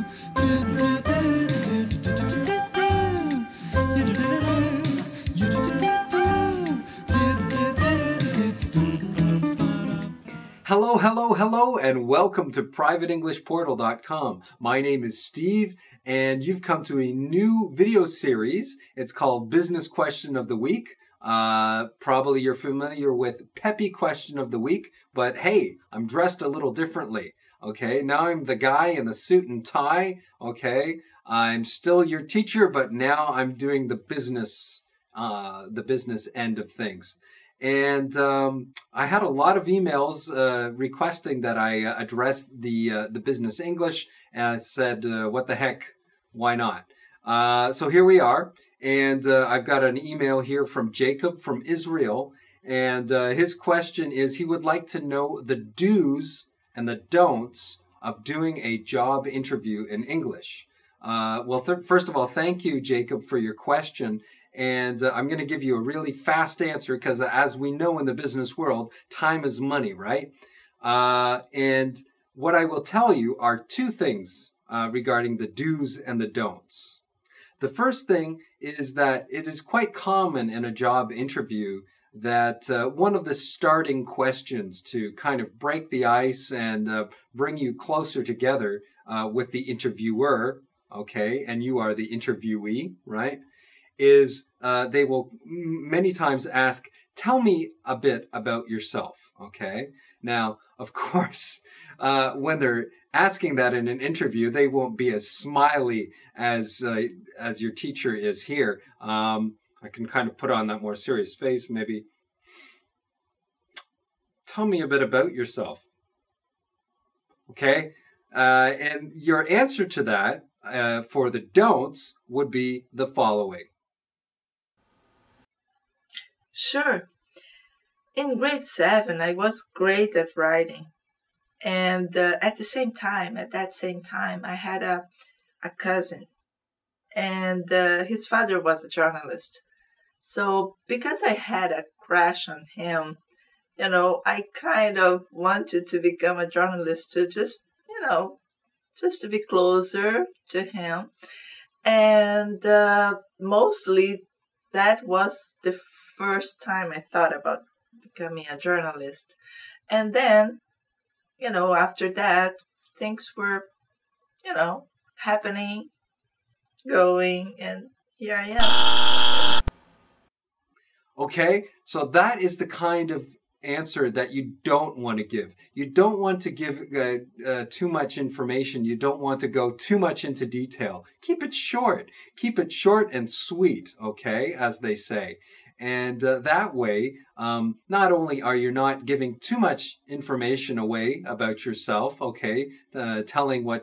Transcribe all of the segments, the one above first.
Hello, hello, hello, and welcome to PrivateEnglishPortal.com. My name is Steve, and you've come to a new video series. It's called Business Question of the Week. Probably you're familiar with Peppy Question of the Week, but hey, I'm dressed a little differently. Okay, now I'm the guy in the suit and tie. Okay, I'm still your teacher, but now I'm doing the business end of things. And I had a lot of emails requesting that I address the business English, and I said, what the heck, why not? So here we are, and I've got an email here from Jacob from Israel, and his question is he would like to know the do's and the don'ts of doing a job interview in English. Well, first of all, thank you, Jacob, for your question. And I'm going to give you a really fast answer because as we know in the business world, time is money, right? And what I will tell you are two things regarding the do's and the don'ts. The first thing is that it is quite common in a job interview that one of the starting questions to kind of break the ice and bring you closer together with the interviewer, okay, and you are the interviewee, right? Is they will many times ask, tell me a bit about yourself, okay? Now, of course, when they're asking that in an interview, they won't be as smiley as your teacher is here. I can kind of put on that more serious face, maybe. Tell me a bit about yourself, okay? And your answer to that for the don'ts would be the following. Sure. In grade 7, I was great at writing. And at that same time, I had a cousin. And his father was a journalist. So because I had a crush on him, I kind of wanted to become a journalist to just to be closer to him. And mostly that was the first time I thought about becoming a journalist. And then, after that, things were, happening, going, and here I am. Okay, so that is the kind of answer that you don't want to give. You don't want to give too much information. You don't want to go too much into detail. Keep it short. Keep it short and sweet, okay, as they say. And that way, not only are you not giving too much information away about yourself, okay, telling what,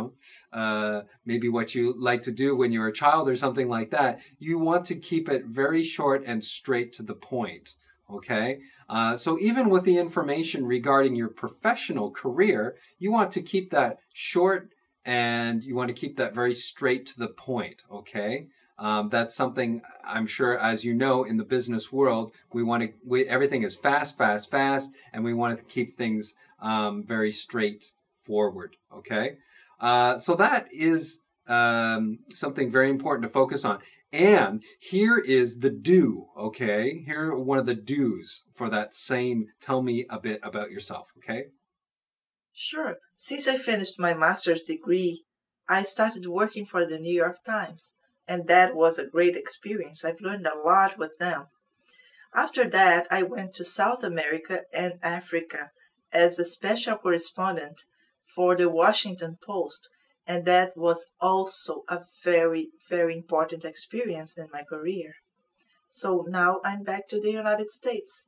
maybe what you like to do when you're a child or something like that, you want to keep it very short and straight to the point, okay? So even with the information regarding your professional career, you want to keep that short and you want to keep that very straight to the point, okay? That's something I'm sure, as you know, in the business world, everything is fast, and we want to keep things very straightforward. Okay, so that is something very important to focus on. And here is the do. Okay, here are one of the do's for that same. Tell me a bit about yourself. Okay. Sure. Since I finished my master's degree, I started working for the New York Times. And that was a great experience. I've learned a lot with them. After that, I went to South America and Africa as a special correspondent for the Washington Post. And that was also a very, very important experience in my career. So now I'm back to the United States.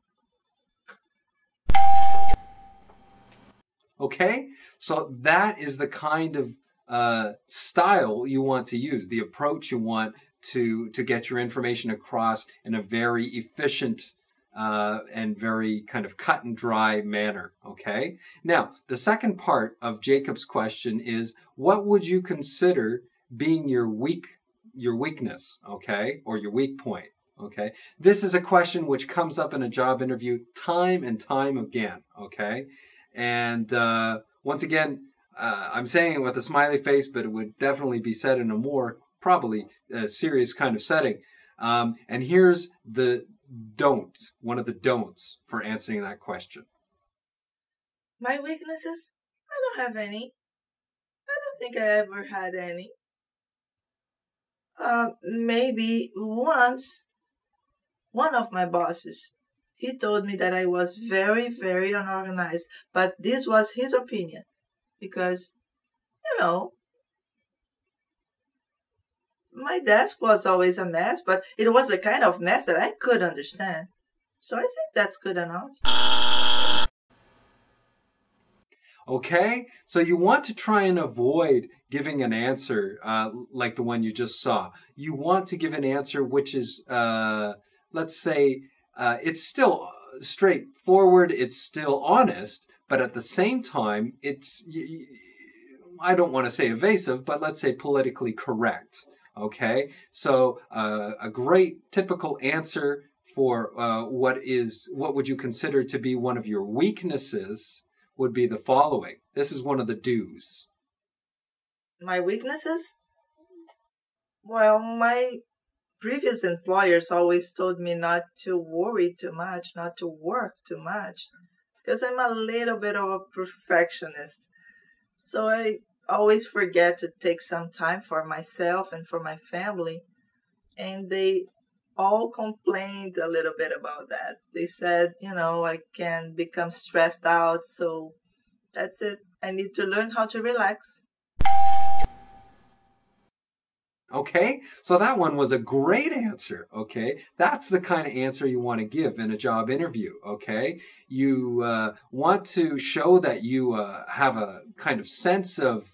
Okay, so that is the kind of style you want to use, the approach you want to get your information across in a very efficient and very kind of cut and dry manner, okay? Now, the second part of Jacob's question is, what would you consider being your weakness, okay, or your weak point, okay? This is a question which comes up in a job interview time and time again, okay? And once again, I'm saying it with a smiley face, but it would definitely be said in a more probably serious kind of setting. And here's the don't, one of the don'ts for answering that question. My weaknesses? I don't have any. I don't think I ever had any. Maybe once, one of my bosses, he told me that I was very, very unorganized, but this was his opinion because, my desk was always a mess, but it was the kind of mess that I could understand. So I think that's good enough. Okay, so you want to try and avoid giving an answer like the one you just saw. You want to give an answer which is, let's say, it's still straightforward, it's still honest, but at the same time, it's, I don't want to say evasive, but let's say politically correct. Okay, so a great typical answer for what would you consider to be one of your weaknesses would be the following. This is one of the do's. My weaknesses? Well, my previous employers always told me not to worry too much, not to work too much, because I'm a little bit of a perfectionist. So I always forget to take some time for myself and for my family. And they all complained a little bit about that. They said, I can become stressed out, so that's it. I need to learn how to relax. Okay, so that one was a great answer, okay? That's the kind of answer you want to give in a job interview, okay? You want to show that you have a kind of sense of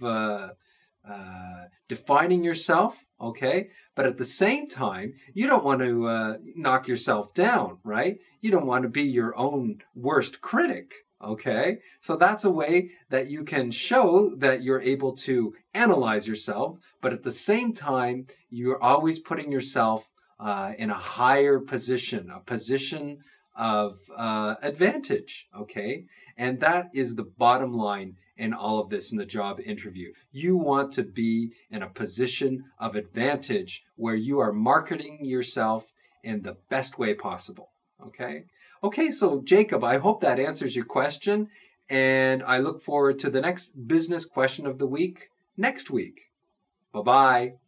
defining yourself, okay? But at the same time, you don't want to knock yourself down, right? You don't want to be your own worst critic, okay? So that's a way that you can show that you're able to analyze yourself, but at the same time, you're always putting yourself in a higher position, a position of advantage, okay? And that is the bottom line in all of this in the job interview. You want to be in a position of advantage where you are marketing yourself in the best way possible, okay? Okay, so Jacob, I hope that answers your question, and I look forward to the next business question of the week next week. Bye-bye.